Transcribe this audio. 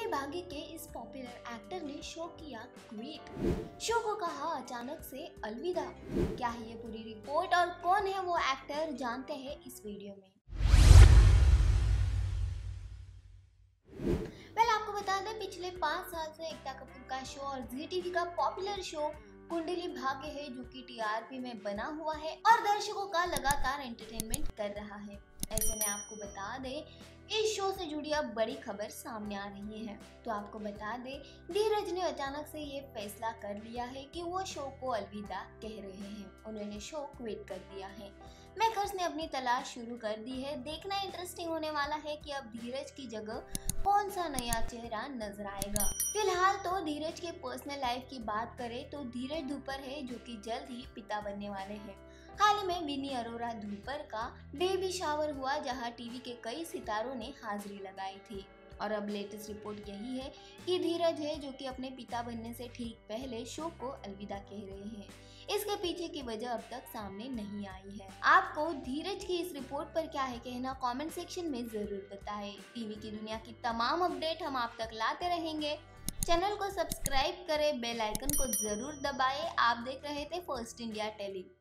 भाग्य के इस पॉपुलर एक्टर ने शो किया क्विट। शो को कहा अचानक से अलविदा। क्या है ये पूरी रिपोर्ट और कौन है वो एक्टर, जानते हैं इस वीडियो में। आपको बता दें, पिछले 5 साल से एकता कपूर का शो और जी टीवी का पॉपुलर शो कुंडली भाग्य है, जो कि टीआरपी में बना हुआ है और दर्शकों का लगातार एंटरटेनमेंट कर रहा है। ऐसे में आपको बता दें, इस शो से जुड़ी अब बड़ी खबर सामने आ रही है। तो आपको बता दें, धीरज ने अचानक से ये फैसला कर लिया है कि वो शो को अलविदा कह रहे हैं। उन्होंने शो क्विट कर दिया है। मेकर्स ने अपनी तलाश शुरू कर दी है। देखना इंटरेस्टिंग होने वाला है कि अब धीरज की जगह कौन सा नया चेहरा नजर आएगा। फिलहाल तो धीरज के पर्सनल लाइफ की बात करें तो धीरज धूपर है, जो कि जल्द ही पिता बनने वाले हैं। हाल ही में विनी अरोरा धूपर का बेबी शावर हुआ, जहां टीवी के कई सितारों ने हाजिरी लगाई थी। और अब लेटेस्ट रिपोर्ट यही है कि धीरज है, जो कि अपने पिता बनने से ठीक पहले शो को अलविदा कह रहे हैं। इसके पीछे की वजह अब तक सामने नहीं आई है। आपको धीरज की इस रिपोर्ट पर क्या है कहना, कमेंट सेक्शन में जरूर बताएं। टीवी की दुनिया की तमाम अपडेट हम आप तक लाते रहेंगे। चैनल को सब्सक्राइब करें, बेल आइकन को जरूर दबाएं। आप देख रहे थे फर्स्ट इंडिया टेली।